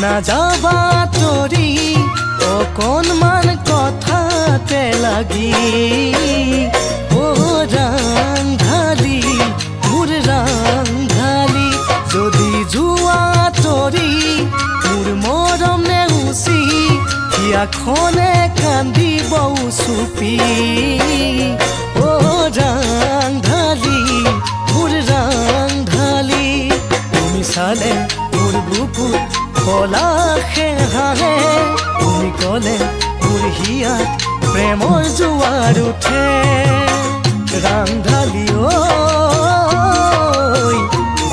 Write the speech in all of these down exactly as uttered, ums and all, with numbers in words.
নাযাবা তৰি অকণমান কথাতে লাগি অ ৰাংঢালি মোৰ ৰাংঢালি যদি যোৱা তৰি মোৰ মৰম নেউচি হিয়াখনে কান্দিব চুপি অ ৰাংঢালি মোৰ ৰাংঢালি তুমি চালে মোৰ বুকুত পলাশে হাঁহে তুমি কলে মোৰ হিয়াত প্ৰেমৰ জোৱাৰ উঠে ৰাংঢালি ঐ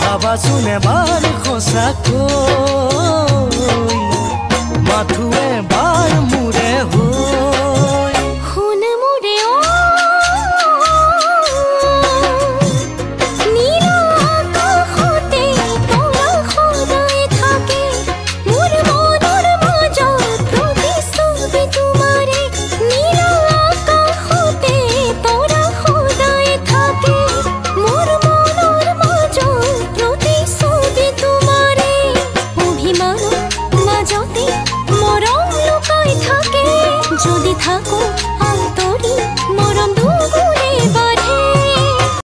ভাবাচোন এবাৰ সঁচাকৈ মাথোৱে